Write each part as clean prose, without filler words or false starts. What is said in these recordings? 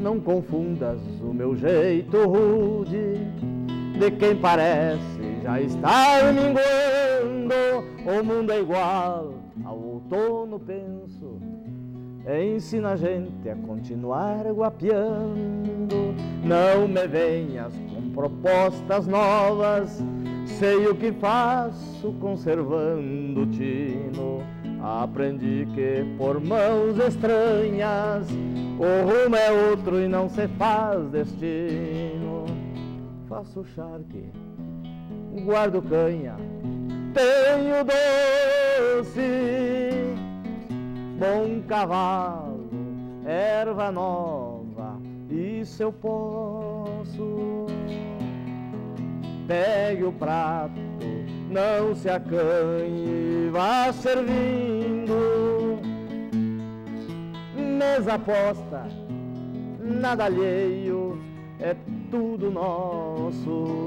não confundas o meu jeito rude de quem parece já estar minguando. O mundo é igual ao outono, penso, ensina a gente a continuar guapeando. Não me venhas com propostas novas, sei o que faço conservando o tino. Aprendi que por mãos estranhas o rumo é outro e não se faz destino. Faço charque, guardo canha, tenho doce, bom cavalo, erva nova, isso eu posso. Pegue o prato, não se acanhe, vá servindo. Mesa posta, nada alheio, é tudo nosso.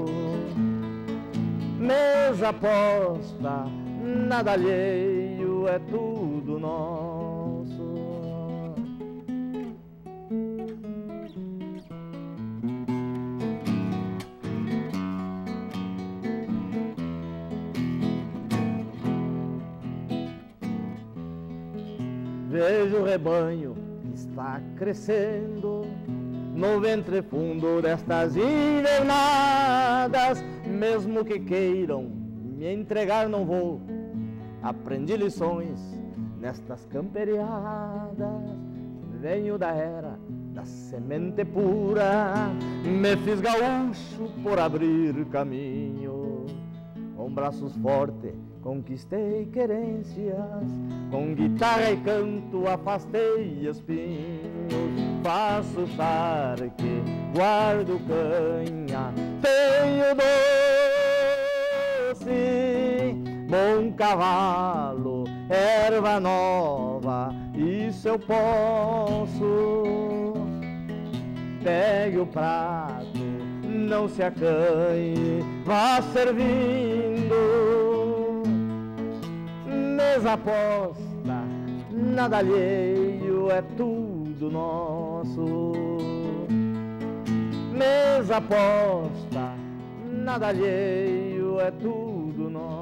Mesa posta, nada alheio, é tudo nosso. Vejo o rebanho que está crescendo no ventre fundo destas invernadas. Mesmo que queiram me entregar, não vou. Aprendi lições nestas camperiadas. Venho da era da semente pura, me fiz gaúcho por abrir caminho. Com braços fortes conquistei querências, com guitarra e canto afastei espinhos. Faço charque, guardo canha, tenho doce, bom cavalo, erva nova, isso eu posso. Pegue o prato, não se acanhe, vá servindo. Mesa posta, nada alheio, é tudo nosso. Mesa posta, nada alheio, é tudo nosso.